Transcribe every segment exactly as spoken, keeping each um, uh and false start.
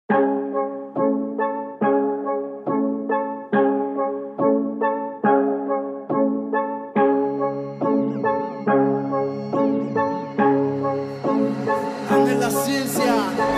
Ángel la ciencia.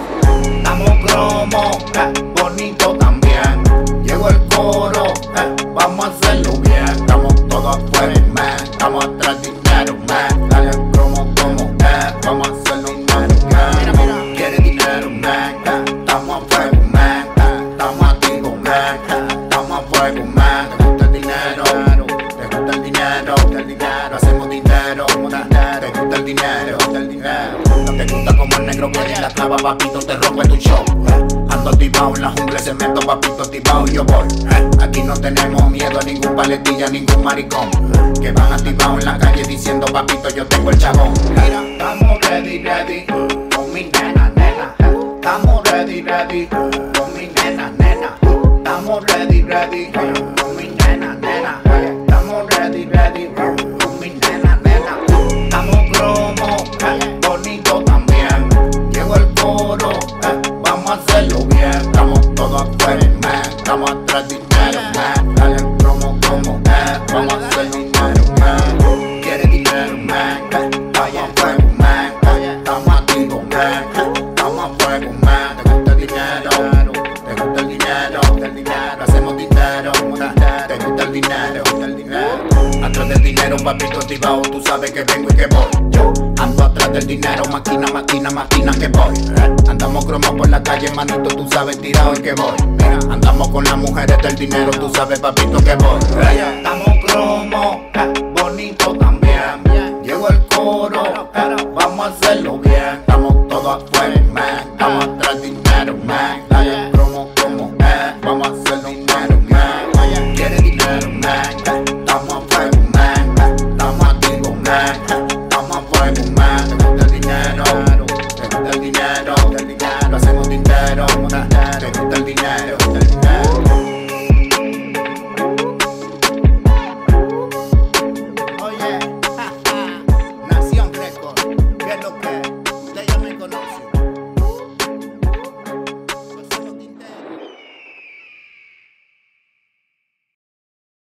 Estamos cromo, eh, bonito también. Llegó el coro, eh, vamos a hacerlo bien. Estamos todos afuera, man. Estamos atrás dinero, man. Dale el cromo como es, vamos a hacerlo dinero, man. Mira, mira. Quiere dinero, man. eh, Estamos a fuego, man. eh, Estamos activos, man. eh, Estamos a fuego, man. ¿Te gusta el dinero? ¿Te gusta el dinero? ¿Te gusta el dinero? Hacemos dinero, como dinero. ¿Te gusta el dinero? ¿Te gusta el dinero? ¿Te gusta como el negro que en la clava, papito, te rompe tu show? eh, Ando activado en la jungla, se meto, papito, activado y yo voy. eh, Aquí no tenemos miedo a ningún paletilla, ningún maricón, eh, que van activados en la calle diciendo, papito, yo tengo el chabón. Mira, estamos ready, ready, con mi nena, nena. eh, Estamos ready, ready, con mi nena, nena. Estamos ready, ready, con mi nena, nena. eh, Estamos ready, ready, con mi nena, nena. Estamos cromo, eh, bonito también. Llegó el coro, eh, vamos a hacerlo bien. Estamos todos afuera, man. Estamos atrás dinero, man. Dale el promo como es, vamos a hacer dinero, man. Quiere dinero, man. eh, Estamos a fuego, man. eh, Estamos activos, man. eh, Estamos a fuego, man. ¿Te gusta el dinero? ¿Te gusta el dinero? ¿Te gusta el dinero? Hacemos dinero, ¿te gusta el dinero? ¿Te gusta el dinero? Atrás del dinero, papito activado, tú sabes que vengo y que voy. Yo ando atrás del dinero, máquina, máquina, máquina que voy. eh. Andamos cromos por la calle, manito, tú sabes tirado y que voy. Mira, andamos con las mujeres del dinero, tú sabes, papito, que voy. eh. Estamos cromos, eh, bonito también. Llegó el coro, eh, vamos a hacerlo bien. Estamos todos afuera, man. Estamos atrás del dinero, man. Dale el cromo como es, vamos a hacerlo dinero, man. Quiere dinero, man. eh, Estamos a fuego, man. eh, Estamos activos, man.